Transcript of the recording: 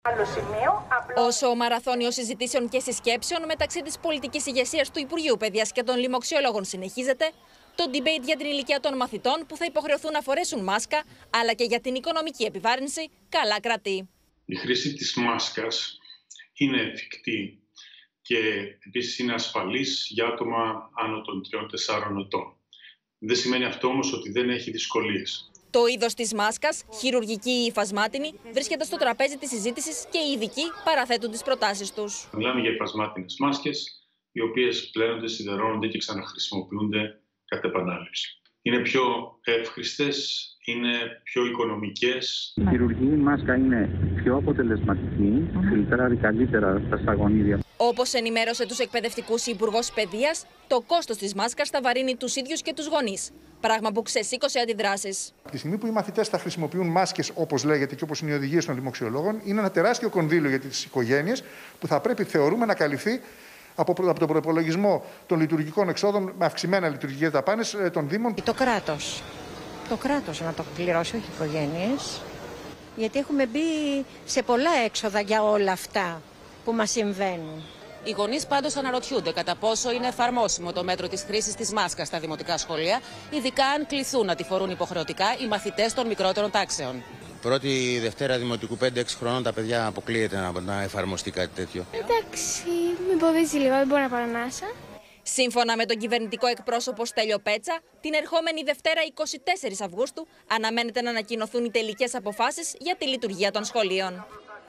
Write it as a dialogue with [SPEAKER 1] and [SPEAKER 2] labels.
[SPEAKER 1] Όσο ο μαραθώνιος συζητήσεων και συσκέψεων μεταξύ της πολιτικής ηγεσίας του Υπουργείου Παιδείας και των λοιμοξιολόγων συνεχίζεται, το debate για την ηλικία των μαθητών που θα υποχρεωθούν να φορέσουν μάσκα, αλλά και για την οικονομική επιβάρυνση, καλά κρατεί.
[SPEAKER 2] Η χρήση της μάσκας είναι εφικτή και επίσης είναι ασφαλής για άτομα άνω των 3-4 ετών. Δεν σημαίνει αυτό όμως ότι δεν έχει δυσκολίες.
[SPEAKER 1] Το είδος της μάσκας, χειρουργική ή υφασμάτινη, βρίσκεται στο τραπέζι της συζήτησης και οι ειδικοί παραθέτουν τις προτάσεις τους.
[SPEAKER 2] Μιλάμε για υφασμάτινες μάσκες, οι οποίες πλένονται, σιδερώνονται και ξαναχρησιμοποιούνται κατ' επανάληψη. Είναι πιο εύχριστες, είναι πιο οικονομικές.
[SPEAKER 3] Η χειρουργική μάσκα είναι πιο αποτελεσματική, φιλτράρει καλύτερα τα σταγονίδια.
[SPEAKER 1] Όπως ενημέρωσε τους εκπαιδευτικούς η Υπουργός Παιδείας, το κόστος της μάσκας θα βαρύνει τους ίδιους και τους γονείς. Πράγμα που ξεσήκωσε αντιδράσεις.
[SPEAKER 4] Τη στιγμή που οι μαθητές θα χρησιμοποιούν μάσκες, όπως λέγεται και όπως είναι οι οδηγίες των λοιμοξιολόγων, είναι ένα τεράστιο κονδύλιο για τις οικογένειες που θα πρέπει, θεωρούμε, να καλυφθεί από τον προϋπολογισμό των λειτουργικών εξόδων με αυξημένα λειτουργικές δαπάνες των Δήμων.
[SPEAKER 5] Το κράτος να το πληρώσει, όχι οι οικογένειες. Γιατί έχουμε μπει σε πολλά έξοδα για όλα αυτά που μας συμβαίνουν.
[SPEAKER 6] Οι γονείς πάντως αναρωτιούνται κατά πόσο είναι εφαρμόσιμο το μέτρο της χρήσης της μάσκας στα δημοτικά σχολεία, ειδικά αν κληθούν να τη φορούν υποχρεωτικά οι μαθητές των μικρότερων τάξεων.
[SPEAKER 7] Πρώτη Δευτέρα Δημοτικού 5-6 χρονών τα παιδιά αποκλείεται να εφαρμοστεί κάτι τέτοιο.
[SPEAKER 8] Εντάξει, μην φοβίζει λίγο, δεν μπορώ να πάρω ανάσα.
[SPEAKER 1] Σύμφωνα με τον κυβερνητικό εκπρόσωπο Στέλιο Πέτσα, την ερχόμενη Δευτέρα 24 Αυγούστου αναμένεται να ανακοινωθούν οι τελικές αποφάσεις για τη λειτουργία των σχολείων.